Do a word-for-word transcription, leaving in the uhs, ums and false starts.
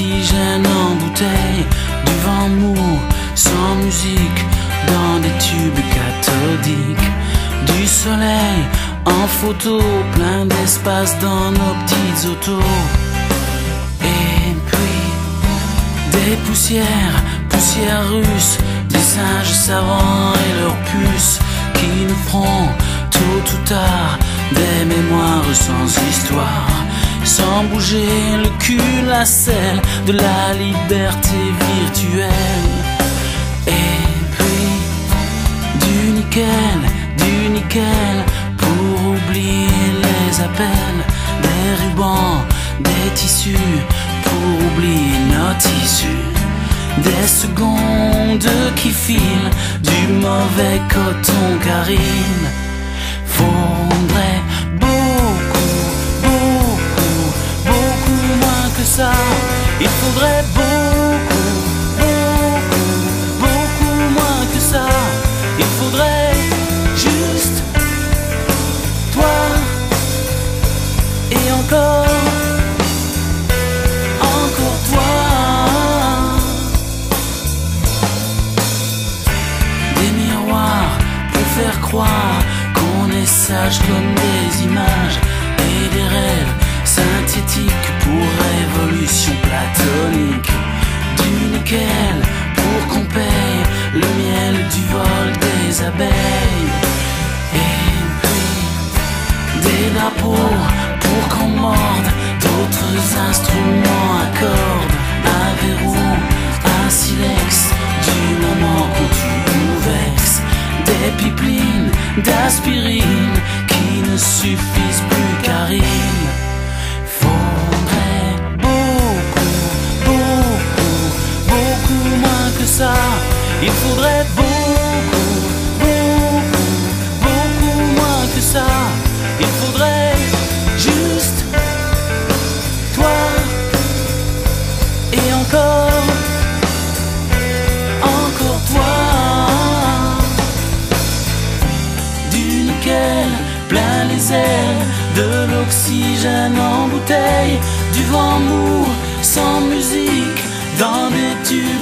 l'oxygène en bouteille, du vent mou, sans musique, dans des tubes cathodiques, du soleil en photo, plein d'espace dans nos petites autos. Et puis des poussières, poussières russes, des singes savants et leurs puces, qui nous feront tôt ou tard des mémoires sans histoire, sans bouger le cul, la selle de la liberté virtuelle. Et puis du nickel, du nickel, pour oublier les appels, des rubans, des tissus, pour oublier nos tissus, des secondes qui filent, du mauvais coton Karine. Faudrait beaucoup, beaucoup, beaucoup moins que ça. Il faudrait beaucoup, beaucoup, beaucoup moins que ça. Il faudrait juste toi et encore, encore toi. Des miroirs pour faire croire qu'on est sage comme des images, et des rêves synthétiques pour révolution platonique, du nickel pour qu'on paye le miel du vol des abeilles, et puis des drapeaux pour qu'on morde, d'autres instruments à cordes, un verrou, un silex, du moment qu'on tu nous vexes, des pipelines d'aspirine qui ne suffisent plus qu'à rime. Faudrait beaucoup, beaucoup, beaucoup moins que ça. Il faudrait beaucoup, beaucoup, beaucoup moins que ça. Il faudrait juste toi et encore, encore toi. Plein les airs, de l'oxygène en bouteille, du vent mou, sans musique, dans des tubes